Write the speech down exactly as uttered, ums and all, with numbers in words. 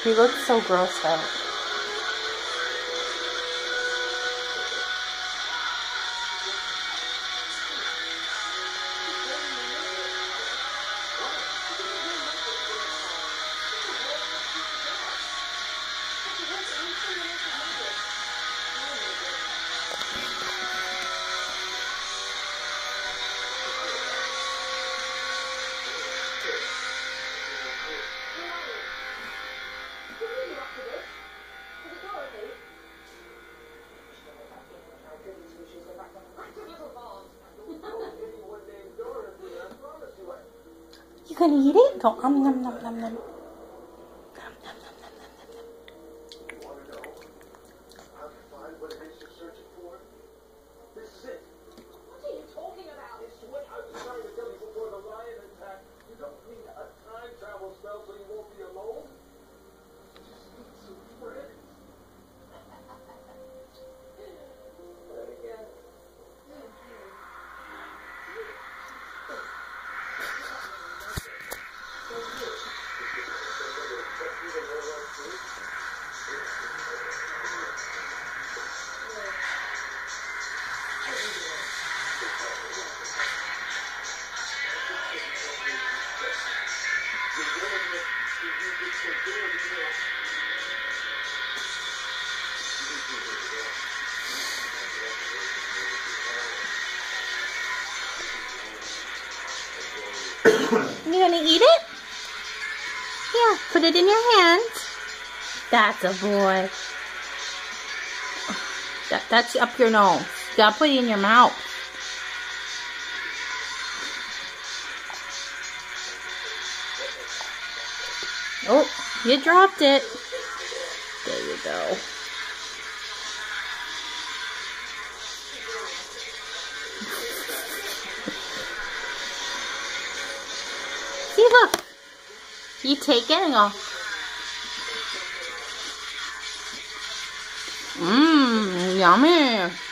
He looks so grossed out. You gonna eat it? Go um nom nom nom nom. You gonna eat it? Yeah, put it in your hands. That's a boy. That, that's up your nose. You gotta put it in your mouth. Oh, you dropped it. There you go. See, look. You take it and go. Mmm, yummy.